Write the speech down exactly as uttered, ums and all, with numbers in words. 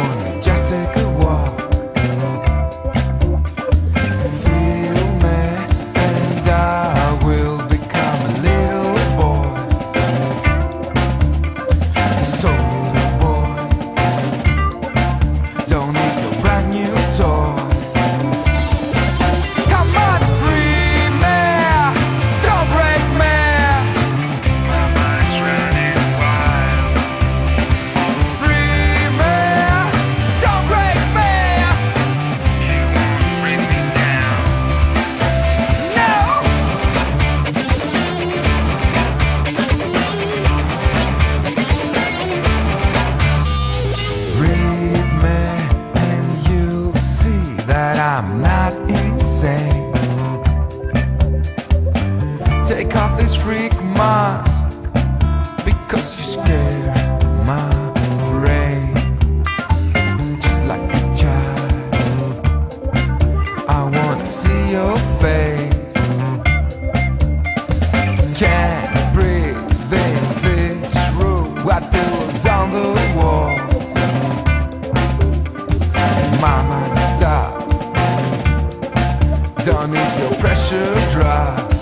wanna just take a walk. Feel me, and I will become a little boy. So little boy, don't need no brand new toy. Come on, free me, don't break me. My mind's running wild. Free me, don't break me. You won't bring me down. No. Read me and you'll see that I'm not insane. Take off this freak mask because you scare my brain. Just like a child, I wanna see your face. Can't breathe in this room. What pillows on the wall? My mind stop. Don't need your pressure drop.